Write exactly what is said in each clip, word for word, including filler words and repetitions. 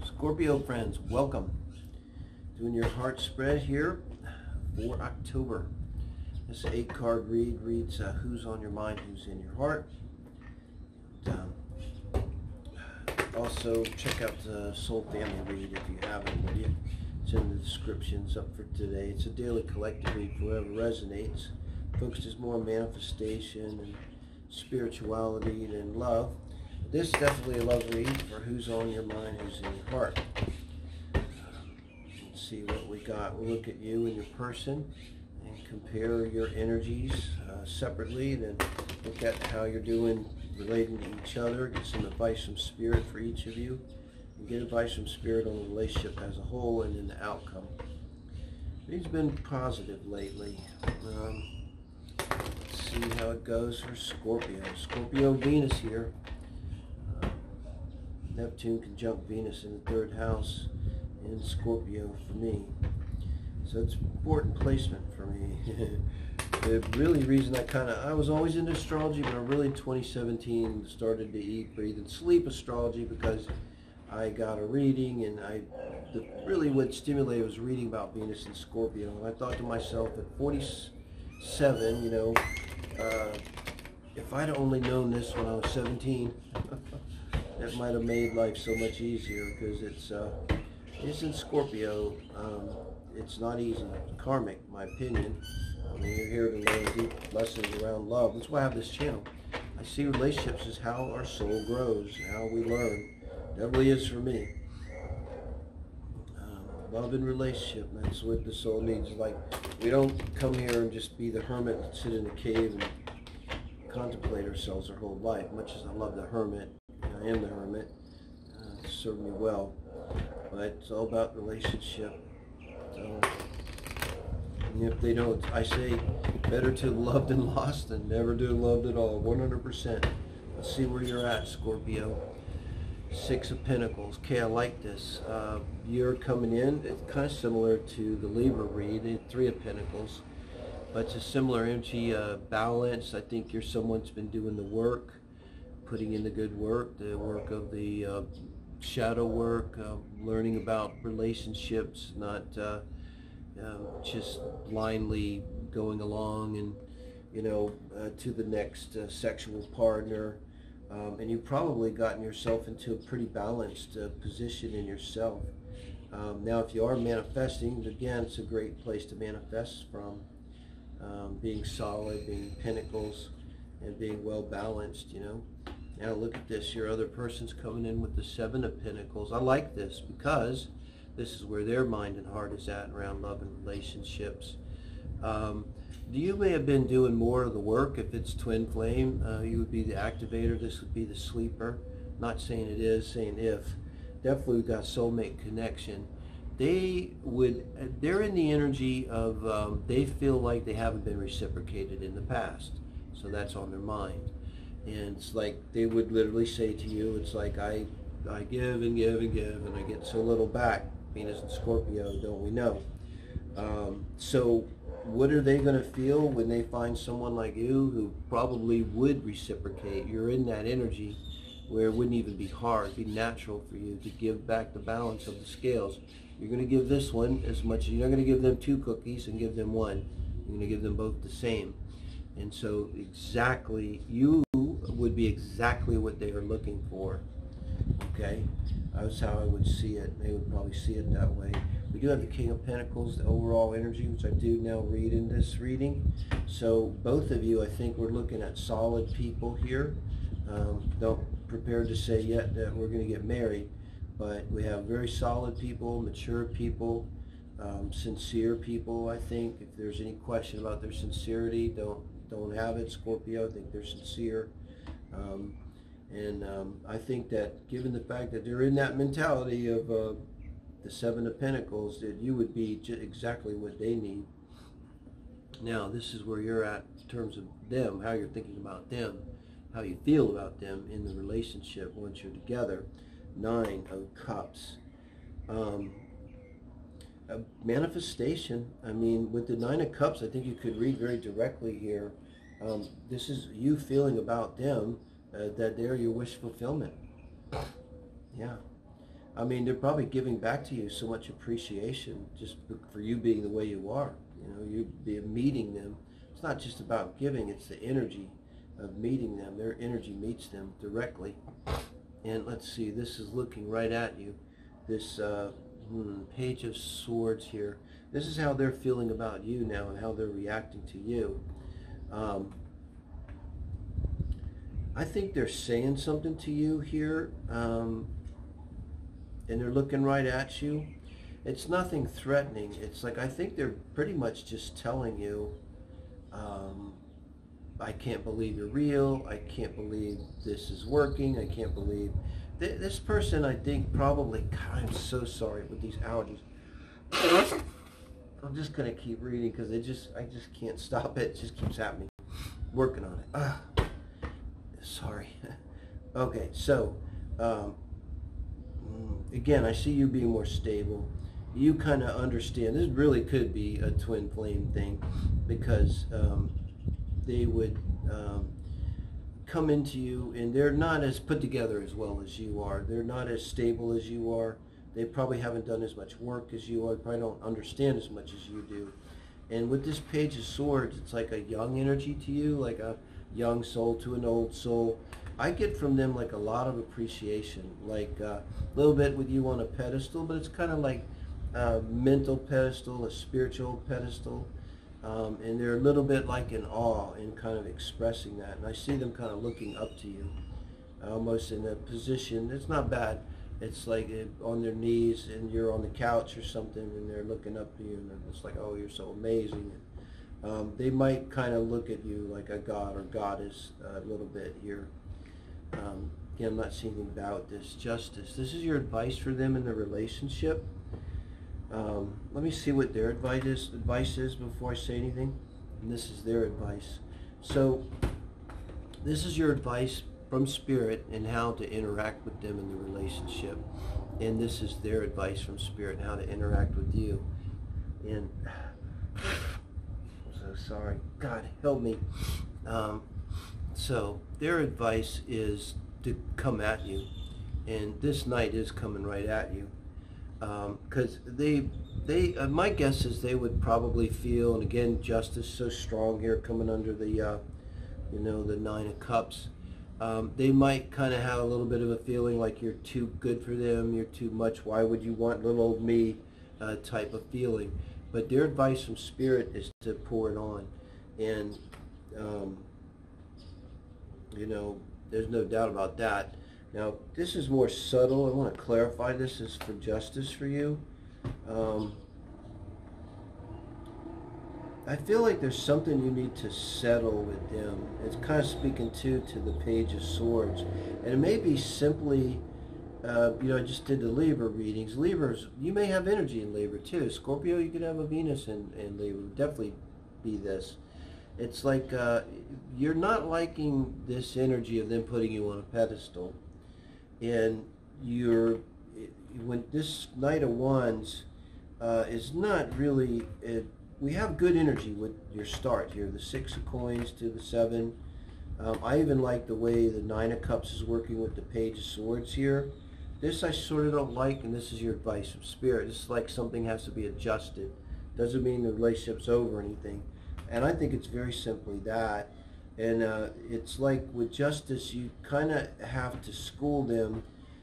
Scorpio friends, welcome. Doing your heart spread here for October. This eight card read reads uh, who's on your mind, who's in your heart. And, um, also check out the Soul Family read if you haven't already. It's in the descriptions up for today. It's a daily collective read for whoever resonates. Focuses more on manifestation and spirituality than love. This is definitely a love read for who's on your mind, who's in your heart. Let's see what we got. We'll look at you and your person and compare your energies uh, separately. Then look at how you're doing relating to each other. Get some advice from Spirit for each of you. And get advice from Spirit on the relationship as a whole and in the outcome. He's been positive lately. Um, let's see how it goes for Scorpio. Scorpio Venus here. Neptune conjunct Venus in the third house in Scorpio for me. So it's important placement for me. The really reason I kind of, I was always into astrology, but I really in twenty seventeen started to eat, breathe, and sleep astrology because I got a reading, and I, the, really what stimulated was reading about Venus in Scorpio. And I thought to myself at forty-seven, you know, uh, if I'd only known this when I was seventeen, that might have made life so much easier, because it's uh, it's in Scorpio. Um, it's not easy. It's karmic, in my opinion. I mean, you're here to learn deep lessons around love. That's why I have this channel. I see relationships as how our soul grows, how we learn. It definitely is for me. Um, love and relationship, that's what the soul needs. Like, we don't come here and just be the hermit and sit in a cave and contemplate ourselves our whole life. Much as I love the hermit, I am the hermit, uh, it served me well, but it's all about relationship. So, and if they don't, I say better to love than lost than never to loved at all, one hundred percent. Let's see where you're at, Scorpio. Six of Pentacles. Okay, I like this. Uh, you're coming in, it's kind of similar to the Libra read, Three of Pentacles, but it's a similar energy, uh, balance. I think you're someone that's been doing the work, putting in the good work, the work of the uh, shadow work, uh, learning about relationships, not uh, uh, just blindly going along and, you know, uh, to the next uh, sexual partner. Um, and you've probably gotten yourself into a pretty balanced uh, position in yourself. Um, now, if you are manifesting, again, it's a great place to manifest from. Um, being solid, being pentacles, and being well balanced, you know. Now look at this, your other person's coming in with the Seven of Pentacles. I like this because this is where their mind and heart is at around love and relationships. Um, you may have been doing more of the work. If it's twin flame, uh, you would be the activator, this would be the sleeper. Not saying it is, saying if. Definitely we've got soulmate connection. They would, they're in the energy of, um, they feel like they haven't been reciprocated in the past. So that's on their mind. And it's like they would literally say to you, it's like I, I give and give and give and I get so little back. Venus and Scorpio, don't we know? Um, so what are they going to feel when they find someone like you who probably would reciprocate? You're in that energy where it wouldn't even be hard, it'd be natural for you to give back the balance of the scales. You're going to give this one as much as you're not going to give them two cookies and give them one. You're going to give them both the same. And so exactly, you would be exactly what they are looking for. Okay? That's how I would see it. They would probably see it that way. We do have the King of Pentacles, the overall energy, which I do now read in this reading. So both of you, I think we're looking at solid people here. Um, don't prepare to say yet that we're going to get married, but we have very solid people, mature people, um, sincere people. I think if there's any question about their sincerity, don't don't have it, Scorpio. I think they're sincere. Um, and um, I think that given the fact that they're in that mentality of uh, the Seven of Pentacles, that you would be exactly what they need. Now, this is where you're at in terms of them, how you're thinking about them, how you feel about them in the relationship once you're together. Nine of Cups. Um, a manifestation. I mean, with the Nine of Cups, I think you could read very directly here. Um, this is you feeling about them, uh, that they're your wish fulfillment. Yeah. I mean, they're probably giving back to you so much appreciation just for you being the way you are. You know, you be meeting them. It's not just about giving, it's the energy of meeting them. Their energy meets them directly. And let's see, this is looking right at you. This uh, hmm, Page of Swords here. This is how they're feeling about you now and how they're reacting to you. Um, I think they're saying something to you here, um, and they're looking right at you. It's nothing threatening. It's like, I think they're pretty much just telling you, um, I can't believe you're real. I can't believe this is working. I can't believe... Th this person, I think, probably... God, I'm so sorry with these allergies. I'm just going to keep reading because it just, I just can't stop it. It just keeps happening. Working on it. Ah, sorry. Okay, so, um, again, I see you being more stable. You kind of understand. This really could be a twin flame thing because um, they would um, come into you and they're not as put together as well as you are. They're not as stable as you are. They probably haven't done as much work as you are. They probably don't understand as much as you do. And with this Page of Swords, it's like a young energy to you, like a young soul to an old soul. I get from them like a lot of appreciation, like uh, a little bit with you on a pedestal, but it's kind of like a mental pedestal, a spiritual pedestal. Um, and they're a little bit like in awe and kind of expressing that. And I see them kind of looking up to you, almost in a position, it's not bad. It's like on their knees and you're on the couch or something and they're looking up to you and it's like, oh, you're so amazing. And, um, they might kind of look at you like a god or goddess a little bit here. Um, again, I'm not seeing anything about this. Justice. This is your advice for them in the relationship. Um, let me see what their advice is, advice is before I say anything. And this is their advice. So this is your advice from Spirit and how to interact with them in the relationship. And this is their advice from Spirit and how to interact with you. And I'm so sorry. God help me. Um, so their advice is to come at you. And this night is coming right at you. Because um, they, they, uh, my guess is they would probably feel, and again, justice so strong here coming under the, uh, you know, the Nine of Cups. Um, they might kind of have a little bit of a feeling like you're too good for them, you're too much, why would you want little old me uh, type of feeling. But their advice from Spirit is to pour it on. And, um, you know, there's no doubt about that. Now, this is more subtle. I want to clarify this is for justice for you. Um, I feel like there's something you need to settle with them. It's kind of speaking too to the Page of Swords. And it may be simply, uh, you know, I just did the Libra readings. Libras, you may have energy in Libra too. Scorpio, you could have a Venus in, in Libra. Definitely be this. It's like uh, you're not liking this energy of them putting you on a pedestal. And you're, when this Knight of Wands uh, is not really, it, we have good energy with your start here, the Six of Coins to the Seven. Um, I even like the way the Nine of Cups is working with the Page of Swords here. This I sort of don't like, and this is your advice from Spirit. It's like something has to be adjusted. Doesn't mean the relationship's over or anything. And I think it's very simply that. And uh, it's like with justice, you kind of have to school them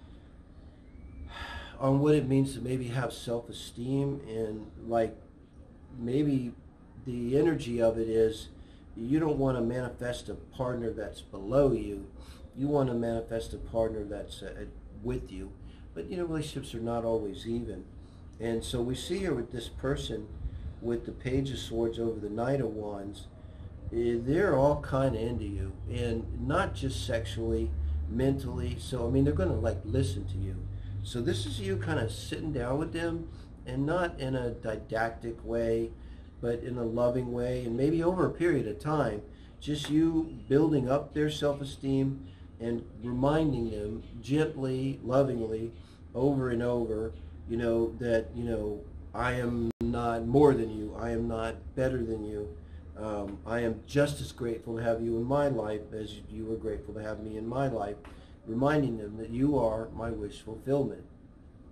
on what it means to maybe have self-esteem, and like maybe the energy of it is you don't want to manifest a partner that's below you. You want to manifest a partner that's uh, with you. But you know, relationships are not always even. And so we see here with this person with the Page of Swords over the Knight of Wands, they're all kind of into you, and not just sexually, mentally. So I mean, they're going to like listen to you. So this is you kind of sitting down with them, and not in a didactic way, but in a loving way, and maybe over a period of time, just you building up their self-esteem and reminding them gently, lovingly, over and over, you know, that, you know, I am not more than you, I am not better than you. Um, I am just as grateful to have you in my life as you were grateful to have me in my life, reminding them that you are my wish fulfillment.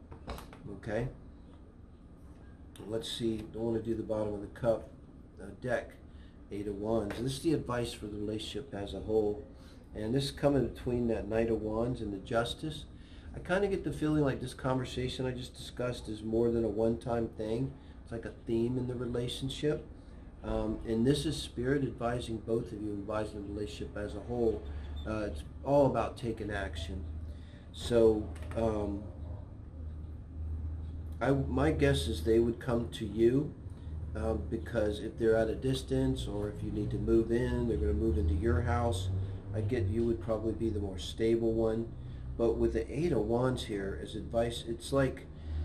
Okay? Let's see, don't want to do the bottom of the cup uh, deck, Eight of Wands. This is the advice for the relationship as a whole. And this is coming between that Knight of Wands and the Justice. I kind of get the feeling like this conversation I just discussed is more than a one-time thing. It's like a theme in the relationship. Um, and this is Spirit advising both of you, advising the relationship as a whole. Uh, it's all about taking action. So, um, I, my guess is they would come to you um, because if they're at a distance or if you need to move in, they're going to move into your house. I get you would probably be the more stable one. But with the Eight of Wands here as advice, it's like,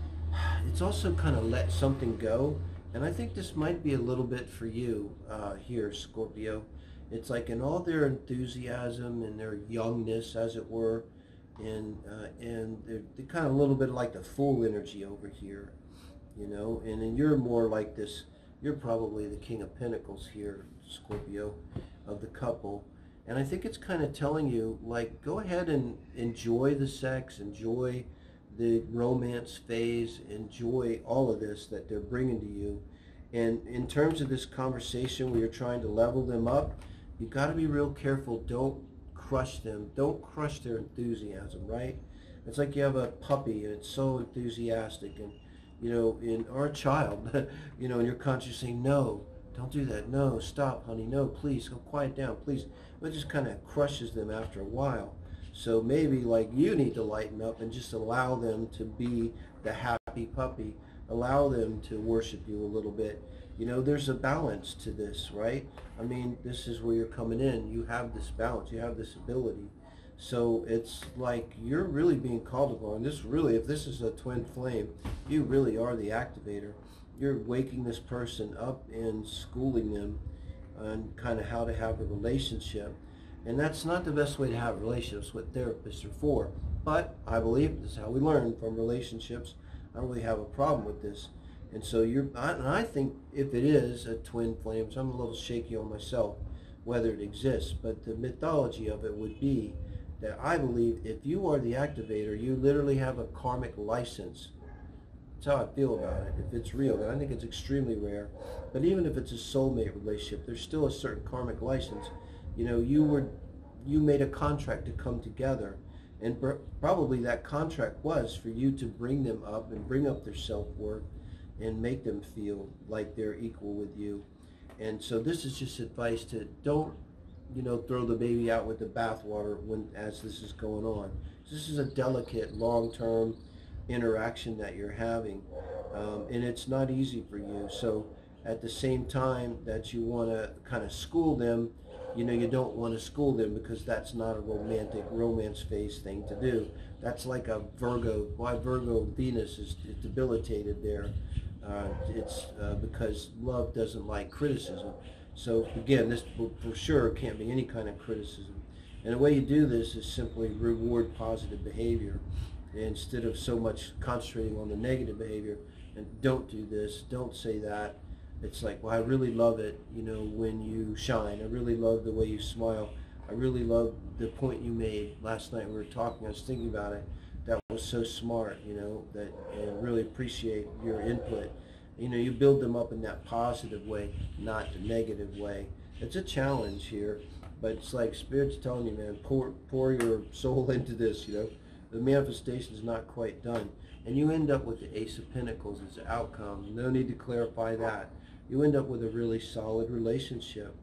it's also kind of let something go. And I think this might be a little bit for you uh, here, Scorpio. It's like in all their enthusiasm and their youngness, as it were, and uh, and they're, they're kind of a little bit like the fool energy over here, you know. And then you're more like this. You're probably the King of Pentacles here, Scorpio, of the couple. And I think it's kind of telling you, like, go ahead and enjoy the sex, enjoy the romance phase, enjoy all of this that they're bringing to you. And in terms of this conversation where you're trying to level them up, you got to be real careful. Don't crush them. Don't crush their enthusiasm, right? It's like you have a puppy and it's so enthusiastic, and, you know, in our child, you know, and you're consciously saying, no, don't do that. No, stop, honey. No, please, go quiet down, please. It just kind of crushes them after a while. So maybe like you need to lighten up and just allow them to be the happy puppy. Allow them to worship you a little bit. You know, there's a balance to this, right? I mean, this is where you're coming in. You have this balance. You have this ability. So it's like you're really being called upon. This really, if this is a twin flame, you really are the activator. You're waking this person up and schooling them on kind of how to have a relationship. And that's not the best way to have relationships, what therapists are for. But I believe this is how we learn from relationships. I don't really have a problem with this. And so you're, I, and I think if it is a twin flame, so I'm a little shaky on myself whether it exists, but the mythology of it would be that I believe if you are the activator, you literally have a karmic license. That's how I feel about it, if it's real. And I think it's extremely rare. But even if it's a soulmate relationship, there's still a certain karmic license. You know, you were, you made a contract to come together, and probably that contract was for you to bring them up and bring up their self-worth and make them feel like they're equal with you. And so this is just advice to don't, you know, throw the baby out with the bathwater when as this is going on. This is a delicate, long-term interaction that you're having, um, and it's not easy for you. So at the same time that you want to kind of school them, you know, you don't want to school them because that's not a romantic romance phase thing to do. That's like a Virgo. Why Virgo Venus is debilitated there. Uh, it's uh, because love doesn't like criticism. So again, this for sure can't be any kind of criticism. And the way you do this is simply reward positive behavior instead of so much concentrating on the negative behavior. And don't do this, don't say that. It's like, well, I really love it, you know, when you shine. I really love the way you smile. I really love the point you made last night. We were talking, I was thinking about it. That was so smart, you know, that, and really appreciate your input. You know, you build them up in that positive way, not the negative way. It's a challenge here, but it's like Spirit's telling you, man, pour, pour your soul into this, you know. The manifestation is not quite done. And you end up with the Ace of Pentacles as the outcome. No need to clarify that. You end up with a really solid relationship.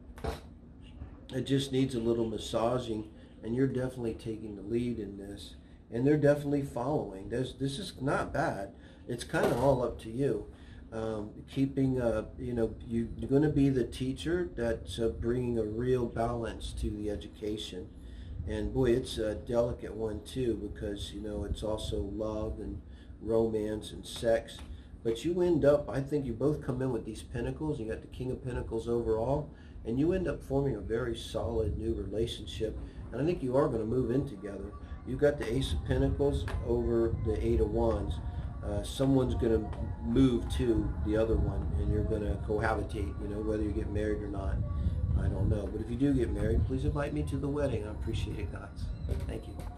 It just needs a little massaging, and you're definitely taking the lead in this. And they're definitely following. There's, this is not bad. It's kind of all up to you. Um, keeping, uh, you know, you, you're going to be the teacher that's uh, bringing a real balance to the education. And boy, it's a delicate one too, because, you know, it's also love and romance and sex. But you end up, I think you both come in with these pentacles. You got the King of Pentacles overall, and you end up forming a very solid new relationship. And I think you are going to move in together. You've got the Ace of Pentacles over the Eight of Wands. Uh, someone's going to move to the other one, and you're going to cohabitate, you know, whether you get married or not. I don't know. But if you do get married, please invite me to the wedding. I appreciate it, guys. Thank you.